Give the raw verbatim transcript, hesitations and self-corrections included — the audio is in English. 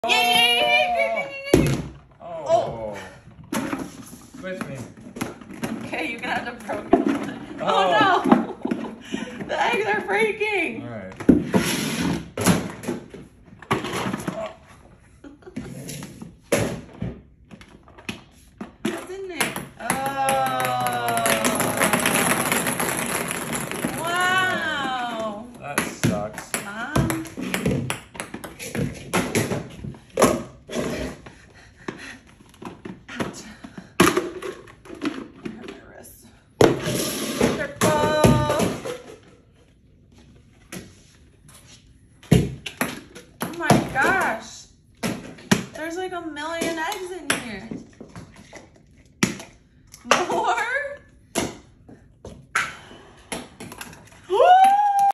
Yay! Oh. Oh. With me. Okay, you can have the broken one. Oh. Oh no! The eggs are breaking! Alright. What's in there? Oh. Wow. That sucks. Mom. Ouch. I hurt my wrist. Wonderful. Oh my gosh. There's like a million